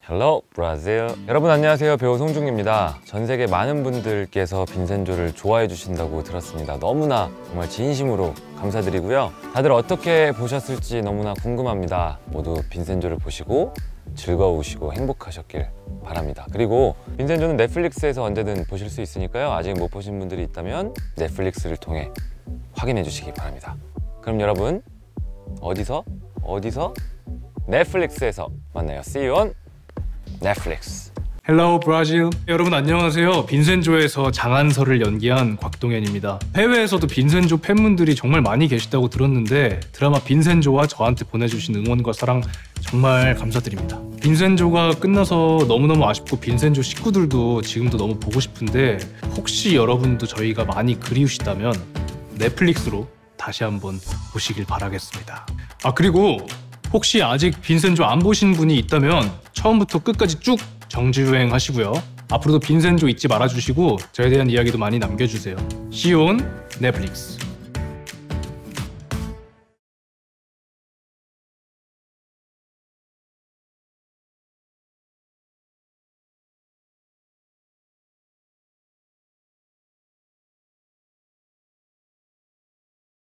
헬로 브라질. 여러분 안녕하세요. 배우 송중기입니다. 전 세계 많은 분들께서 빈센조를 좋아해 주신다고 들었습니다. 너무나 정말 진심으로 감사드리고요. 다들 어떻게 보셨을지 너무나 궁금합니다. 모두 빈센조를 보시고 즐거우시고 행복하셨길 바랍니다. 그리고 빈센조는 넷플릭스에서 언제든 보실 수 있으니까요. 아직 못 보신 분들이 있다면 넷플릭스를 통해 확인해 주시기 바랍니다. 그럼 여러분 어디서? 넷플릭스에서 만나요. See you on Netflix. 헬로 브라질. 여러분 안녕하세요. 빈센조에서 장한설을 연기한 곽동현입니다. 해외에서도 빈센조 팬분들이 정말 많이 계시다고 들었는데 드라마 빈센조와 저한테 보내주신 응원과 사랑 정말 감사드립니다. 빈센조가 끝나서 너무너무 아쉽고 빈센조 식구들도 지금도 너무 보고 싶은데 혹시 여러분도 저희가 많이 그리우시다면 넷플릭스로 다시 한번 보시길 바라겠습니다. 그리고 혹시 아직 빈센조 안 보신 분이 있다면 처음부터 끝까지 쭉 정주행 하시고요. 앞으로도 빈센조 잊지 말아주시고 저에 대한 이야기도 많이 남겨주세요. See you on Netflix.